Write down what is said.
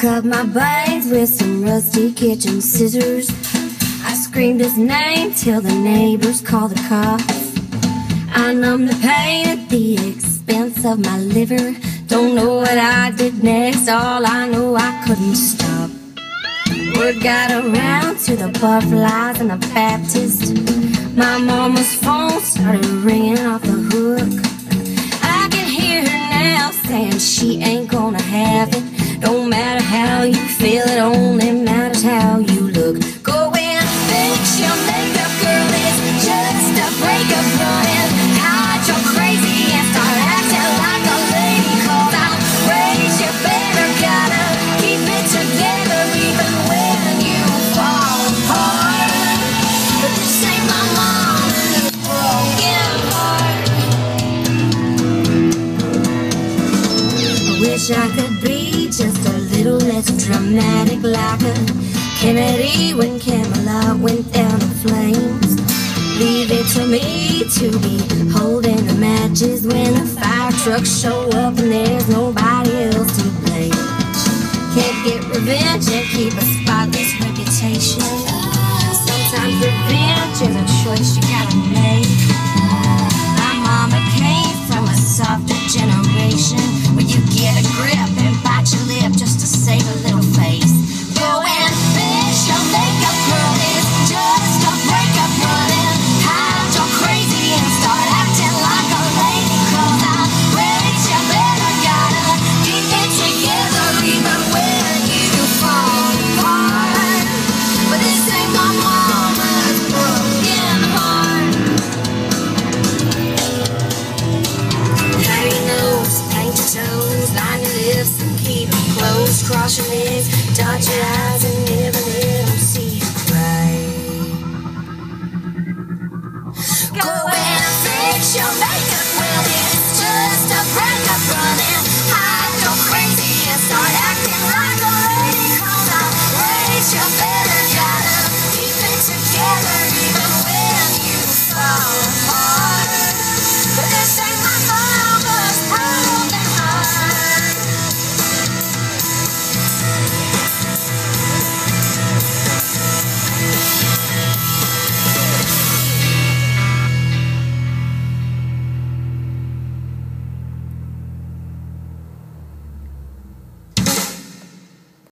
cut my brains with some rusty kitchen scissors. I screamed his name till the neighbors called the cops. I numbed the pain at the expense of my liver. Don't know what I did next, all I know I couldn't stop. Word got around to the Butterflies and the Baptist. My mama's phone started ringing off the hook. I can hear her now saying she ain't gonna have it. Don't matter how you feel, it only matters how you look. Go and fix your makeup, girl, it's just a breakup. Running, hide your crazy and start acting like a lady. 'Cause I'm raised, you better gotta keep it together even when you fall apart. But this ain't my mom's broken heart. I wish I could be just a little less dramatic, like a Kennedy when Camelot went down in flames. Leave it to me to be holding the matches when the fire trucks show up and there's nobody else to blame. Can't get revenge and keep a spotless reputation. Sometimes revenge is a choice you